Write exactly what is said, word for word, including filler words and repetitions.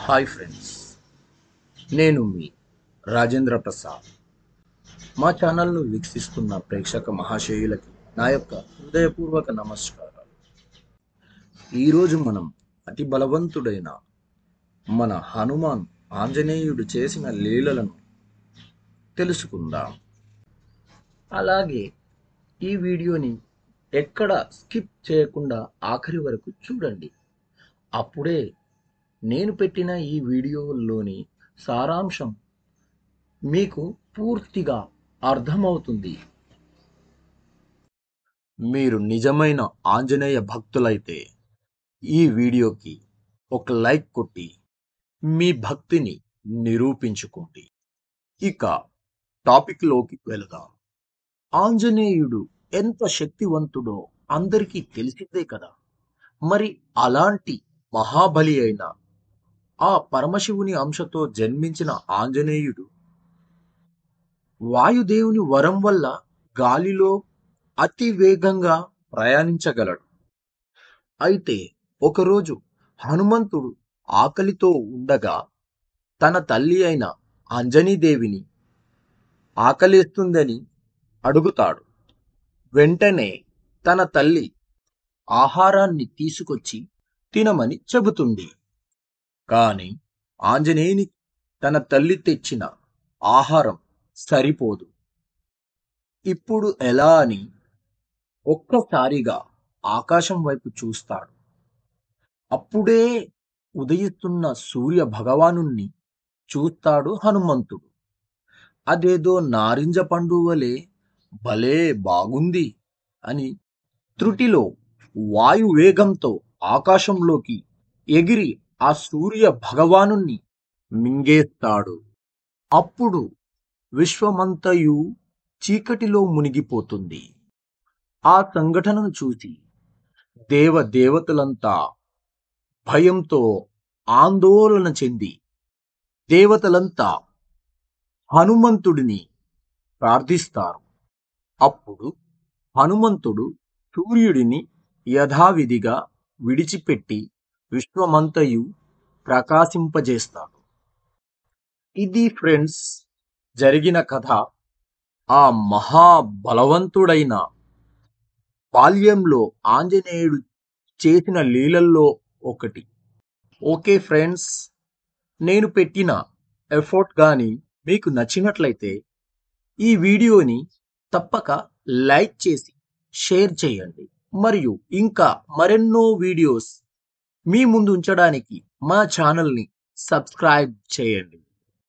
Hi friends, నేను మీ రాజేంద్ర ప్రసాద్. మా ఛానల్ను వీక్షిస్తున్న ప్రేక్షక మహాశయులకి నా యొక్క హృదయపూర్వక నమస్కారాలు. ఈరోజు మనం అతి బలవంతుడైన మన హనుమాన్ ఆంజనేయుడు చేసిన లీలలను తెలుసుకుందాం. అలాగే ఈ వీడియోని ఎక్కడ స్కిప్ చేయకుండా ఆఖరి వరకు చూడండి. అప్పుడే నేను పెట్టిన ఈ వీడియోలోని సారాంశం మీకు పూర్తిగా అర్థమవుతుంది. మీరు నిజమైన ఆంజనేయ భక్తులైతే ఈ వీడియోకి ఒక లైక్ కొట్టి మీ భక్తిని నిరూపించుకోండి. ఇక టాపిక్లోకి వెళదాం. ఆంజనేయుడు ఎంత శక్తివంతుడో అందరికీ తెలిసిందే కదా. మరి అలాంటి మహాబలి అయిన ఆ పరమశివుని అంశతో జన్మించిన ఆంజనేయుడు వాయుదేవుని వరం వల్ల గాలిలో అతి వేగంగా ప్రయాణించగలడు. అయితే ఒకరోజు హనుమంతుడు ఆకలితో ఉండగా తన తల్లి అయిన అంజనీదేవిని ఆకలిస్తుందని అడుగుతాడు. వెంటనే తన తల్లి ఆహారాన్ని తీసుకొచ్చి తినమని చెబుతుంది. కాని ఆంజనేయుని తన తల్లి తెచ్చిన ఆహారం సరిపోదు. ఇప్పుడు ఎలా అని ఒక్కసారిగా ఆకాశం వైపు చూస్తాడు. అప్పుడే ఉదయిస్తున్న సూర్య భగవానుణ్ణి చూస్తాడు హనుమంతుడు. అదేదో నారింజ పండు వలె భలే బాగుంది అని త్రుటిలో వాయువేగంతో ఆకాశంలోకి ఎగిరి ఆ సూర్య భగవానుణ్ణి మింగేస్తాడు. అప్పుడు విశ్వమంతయు చీకటిలో మునిగిపోతుంది. ఆ సంఘటనను చూసి దేవ దేవతలంతా భయంతో ఆందోళన చెంది దేవతలంతా హనుమంతుడిని ప్రార్థిస్తారు. అప్పుడు హనుమంతుడు సూర్యుడిని యథావిధిగా విడిచిపెట్టి విశ్వమంతయు ప్రకాశింపజేస్తాడు. ఇది ఫ్రెండ్స్ జరిగిన కథ. ఆ మహాబలవంతుడైన బాల్యంలో ఆంజనేయుడు చేసిన లీలల్లో ఒకటి. ఓకే ఫ్రెండ్స్, నేను పెట్టిన ఎఫర్ట్ కానీ మీకు నచ్చినట్లయితే ఈ వీడియోని తప్పక లైక్ చేసి షేర్ చేయండి. మరియు ఇంకా మరెన్నో వీడియోస్ మీ ముందు ఉంచడానికి మా ఛానల్ని సబ్స్క్రైబ్ చేయండి.